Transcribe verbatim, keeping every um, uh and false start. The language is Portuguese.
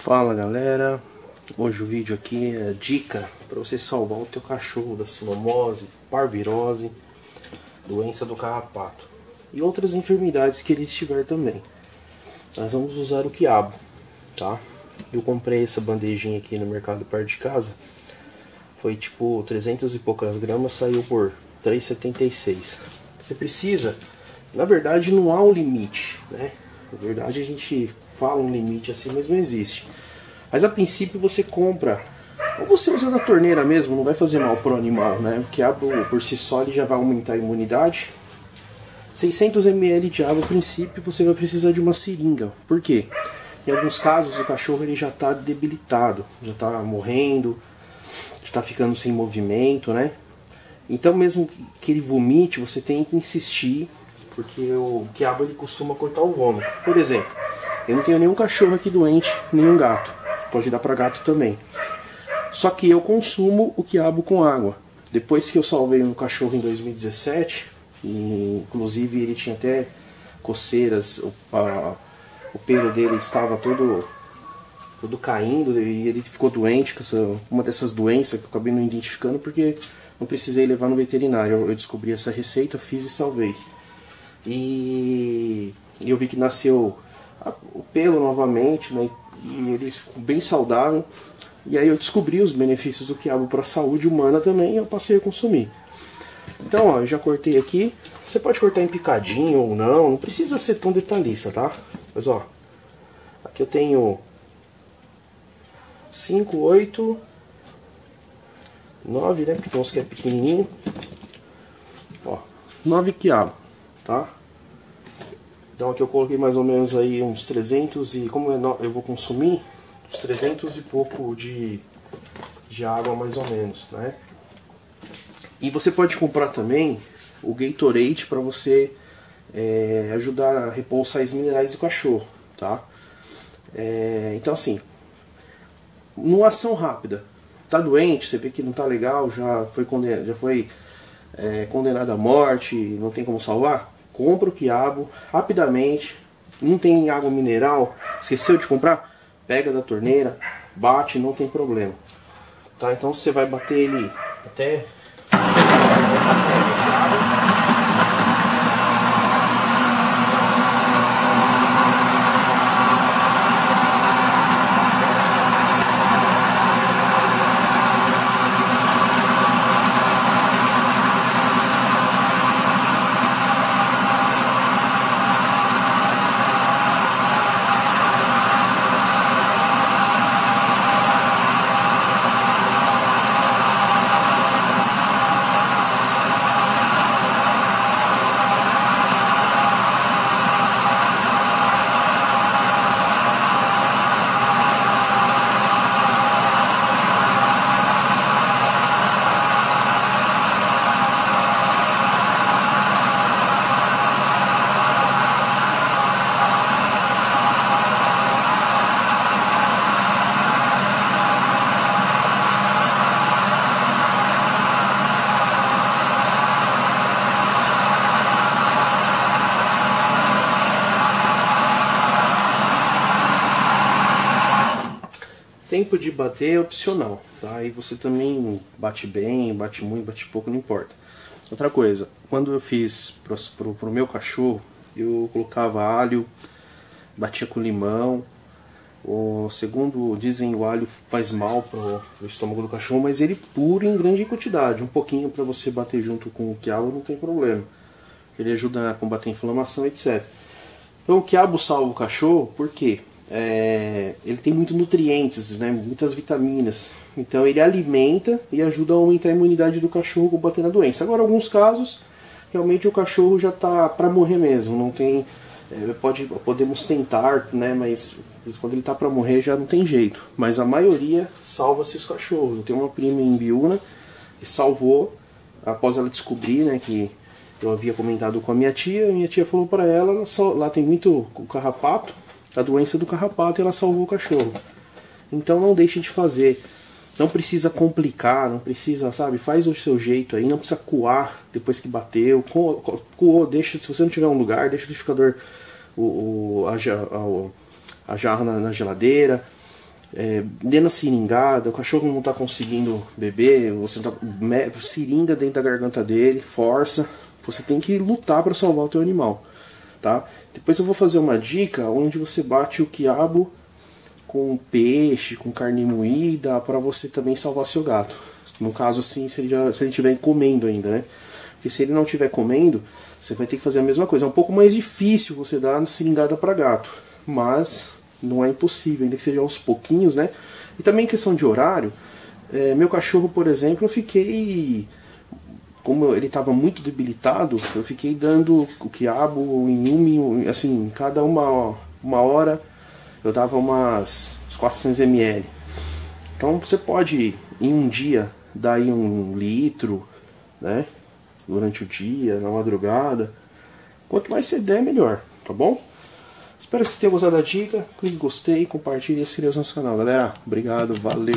Fala galera, hoje o vídeo aqui é dica para você salvar o teu cachorro da sinomose, parvirose, doença do carrapato e outras enfermidades que ele tiver também. Nós vamos usar o quiabo, tá? Eu comprei essa bandejinha aqui no mercado perto de casa, foi tipo trezentas e poucas gramas, saiu por três reais e setenta e seis centavos. Você precisa, na verdade não há um limite, né? Na verdade a gente fala um limite assim, mas não existe. Mas a princípio você compra, ou você usa da torneira mesmo, não vai fazer mal pro animal, né? O quiabo por si só ele já vai aumentar a imunidade. seiscentos mililitros de água a princípio, você vai precisar de uma seringa. Por quê? Em alguns casos o cachorro ele já está debilitado, já está morrendo, já está ficando sem movimento, né? Então mesmo que ele vomite, você tem que insistir, porque o quiabo ele costuma cortar o vômito. Por exemplo, eu não tenho nenhum cachorro aqui doente, nenhum gato. Pode dar para gato também. Só que eu consumo o quiabo com água. Depois que eu salvei um cachorro em dois mil e dezessete, e, inclusive ele tinha até coceiras, o, a, o pelo dele estava todo, todo caindo e ele ficou doente com essa, uma dessas doenças que eu acabei não identificando porque não precisei levar no veterinário. Eu, eu descobri essa receita, fiz e salvei. E eu vi que nasceu o pelo novamente, né, e ele ficou bem saudável. E aí eu descobri os benefícios do quiabo para a saúde humana também e eu passei a consumir. Então, ó, eu já cortei aqui. Você pode cortar em picadinho ou não, não precisa ser tão detalhista, tá? Mas ó, aqui eu tenho cinco, oito, nove, né, porque tem uns que é pequenininho. Ó, nove quiabo, tá? Então aqui eu coloquei mais ou menos aí uns trezentos e como eu vou consumir, uns trezentos e pouco de, de água mais ou menos, né? E você pode comprar também o Gatorade para você é, ajudar a repor os sais minerais do cachorro, tá? É, então assim, numa ação rápida, tá doente, você vê que não tá legal, já foi condenado, já foi é, condenado à morte, não tem como salvar? Compra o quiabo rapidamente, não tem água mineral, esqueceu de comprar? Pega da torneira, bate, não tem problema. Tá? Então você vai bater ele até... Tempo de bater é opcional, tá? E você também bate bem, bate muito, bate pouco, não importa. Outra coisa, quando eu fiz pro, pro, pro meu cachorro, eu colocava alho, batia com limão. O, segundo dizem, o alho faz mal pro, pro estômago do cachorro, mas ele puro em grande quantidade. Um pouquinho para você bater junto com o quiabo não tem problema. Ele ajuda a combater a inflamação, etcétera. Então o quiabo salva o cachorro, por quê? É, ele tem muitos nutrientes, né, muitas vitaminas, então ele alimenta e ajuda a aumentar a imunidade do cachorro combatendo a doença. Agora, em alguns casos, realmente o cachorro já está para morrer mesmo, não tem, é, pode, podemos tentar, né, mas quando ele está para morrer já não tem jeito. Mas a maioria salva-se os cachorros. Eu tenho uma prima em Biúna que salvou após ela descobrir, né, que eu havia comentado com a minha tia. A minha tia falou para ela, lá tem muito carrapato, a doença do carrapato, e ela salvou o cachorro. Então não deixe de fazer. Não precisa complicar, não precisa, sabe? Faz o seu jeito aí, não precisa coar depois que bateu. Coou, coou deixa, se você não tiver um lugar, deixa o liquidificador, o, o, a, a, a jarra na, na geladeira. é, dê na seringada, o cachorro não está conseguindo beber, você tá seringa dentro da garganta dele, força, você tem que lutar para salvar o teu animal, tá? Depois eu vou fazer uma dica onde você bate o quiabo com peixe, com carne moída, para você também salvar seu gato. No caso assim, se ele já, se ele estiver comendo ainda, né? Porque se ele não estiver comendo, você vai ter que fazer a mesma coisa. É um pouco mais difícil você dar seringada para gato, mas não é impossível, ainda que seja aos pouquinhos, né? E também questão de horário, é, meu cachorro, por exemplo, eu fiquei, como ele estava muito debilitado, eu fiquei dando o quiabo em um, assim, cada uma, uma hora eu dava umas uns quatrocentos mililitros. Então você pode, em um dia, dar aí um litro, né? Durante o dia, na madrugada. Quanto mais você der, melhor, tá bom? Espero que você tenha gostado da dica. Clique em gostei, compartilhe e se inscreva no nosso canal, galera. Obrigado, valeu.